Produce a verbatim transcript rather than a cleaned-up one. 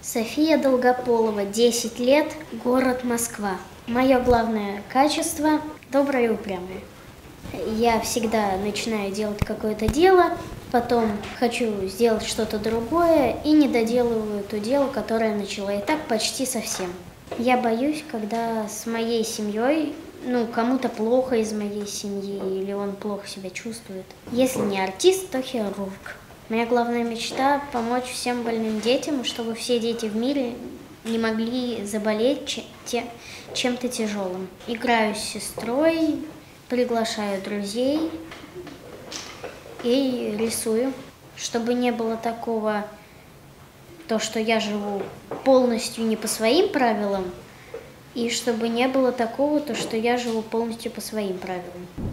София Долгополова, десять лет, город Москва. Мое главное качество – доброе и упрямое. Я всегда начинаю делать какое-то дело, потом хочу сделать что-то другое и не доделываю то дело, которое начала. И так почти совсем. Я боюсь, когда с моей семьей, ну, кому-то плохо из моей семьи или он плохо себя чувствует. Если не артист, то хирург. Моя главная мечта – помочь всем больным детям, чтобы все дети в мире не могли заболеть чем-то тяжелым. Играю с сестрой, приглашаю друзей и рисую, чтобы не было такого, то, что я живу полностью не по своим правилам, и чтобы не было такого, то, что я живу полностью по своим правилам.